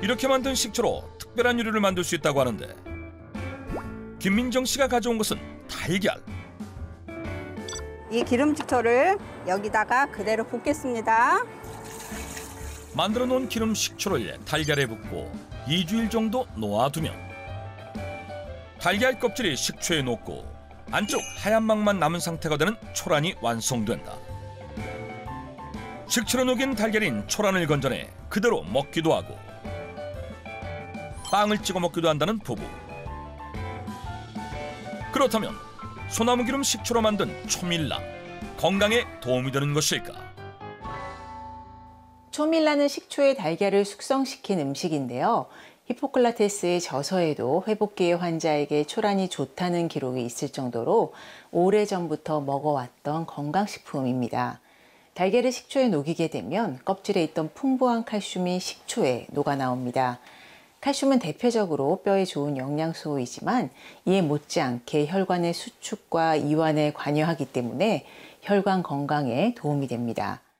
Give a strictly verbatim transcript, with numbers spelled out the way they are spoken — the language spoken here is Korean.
이렇게 만든 식초로 특별한 요리를 만들 수 있다고 하는데 김민정 씨가 가져온 것은 달걀. 이 기름식초를 여기다가 그대로 붓겠습니다. 만들어 놓은 기름 식초를 달걀에 붓고 이 주일 정도 놓아두면 달걀 껍질이 식초에 녹고 안쪽 하얀 막만 남은 상태가 되는 초란이 완성된다. 식초로 녹인 달걀인 초란을 건져내 그대로 먹기도 하고 빵을 찍어 먹기도 한다는 부부. 그렇다면 소나무 기름 식초로 만든 초밀라, 건강에 도움이 되는 것일까? 초밀라는 식초에 달걀을 숙성시킨 음식인데요. 히포크라테스의 저서에도 회복기의 환자에게 초란이 좋다는 기록이 있을 정도로 오래전부터 먹어왔던 건강식품입니다. 달걀을 식초에 녹이게 되면 껍질에 있던 풍부한 칼슘이 식초에 녹아 나옵니다. 칼슘은 대표적으로 뼈에 좋은 영양소이지만 이에 못지않게 혈관의 수축과 이완에 관여하기 때문에 혈관 건강에 도움이 됩니다.